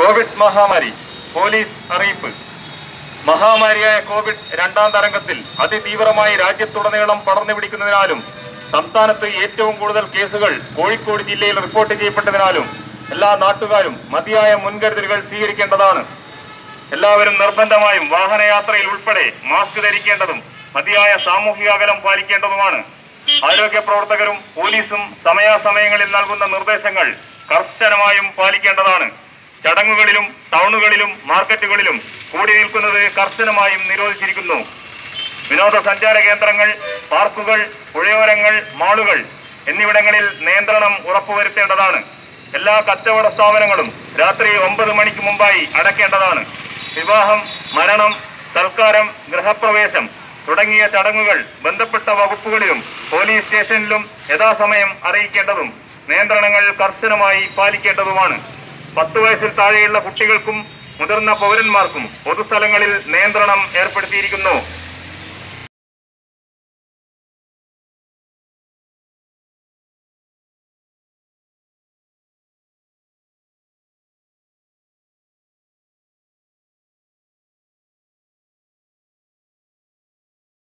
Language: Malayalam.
കോവിഡ് മഹാമാരി പോലീസ് അറിയിപ്പ്. മഹാമാരിയായ കോവിഡ് രണ്ടാം തരംഗത്തിൽ അതിതീവ്രമായി രാജ്യത്തുടനീളം പടർന്നു പിടിക്കുന്നതിനാലും സംസ്ഥാനത്ത് ഏറ്റവും കൂടുതൽ കേസുകൾ കോഴിക്കോട് ജില്ലയിൽ റിപ്പോർട്ട് ചെയ്യപ്പെട്ടതിനാലും എല്ലാ നാട്ടുകാരും മതിയായ മുൻകരുതലുകൾ സ്വീകരിക്കേണ്ടതാണ്. എല്ലാവരും നിർബന്ധമായും വാഹനയാത്രയിൽ ഉൾപ്പെടെ മാസ്ക് ധരിക്കേണ്ടതും മതിയായ സാമൂഹിക അകലം പാലിക്കേണ്ടതുമാണ്. ആരോഗ്യ പ്രവർത്തകരും പോലീസും സമയാസമയങ്ങളിൽ നൽകുന്ന നിർദ്ദേശങ്ങൾ കർശനമായും പാലിക്കേണ്ടതാണ്. ചടങ്ങുകളിലും ടൗണുകളിലും മാർക്കറ്റുകളിലും കൂടി നിൽക്കുന്നത് കർശനമായും നിരോധിച്ചിരിക്കുന്നു. വിനോദസഞ്ചാര കേന്ദ്രങ്ങൾ, പാർക്കുകൾ, പുഴയോരങ്ങൾ, മാളുകൾ എന്നിവിടങ്ങളിൽ നിയന്ത്രണം ഉറപ്പുവരുത്തേണ്ടതാണ്. എല്ലാ കച്ചവട സ്ഥാപനങ്ങളും രാത്രി 9 മണിക്ക് മുമ്പായി അടയ്ക്കേണ്ടതാണ്. വിവാഹം, മരണം, സൽക്കാരം, ഗൃഹപ്രവേശം തുടങ്ങിയ ചടങ്ങുകൾ ബന്ധപ്പെട്ട വകുപ്പുകളിലും പോലീസ് സ്റ്റേഷനിലും യഥാസമയം അറിയിക്കേണ്ടതും നിയന്ത്രണങ്ങൾ കർശനമായി പാലിക്കേണ്ടതുമാണ്. 10 വയസ്സിൽ താഴെയുള്ള കുട്ടികൾക്കും മുതിർന്ന പൗരന്മാർക്കും പൊതുസ്ഥലങ്ങളിൽ നിയന്ത്രണം ഏർപ്പെടുത്തിയിരിക്കുന്നു.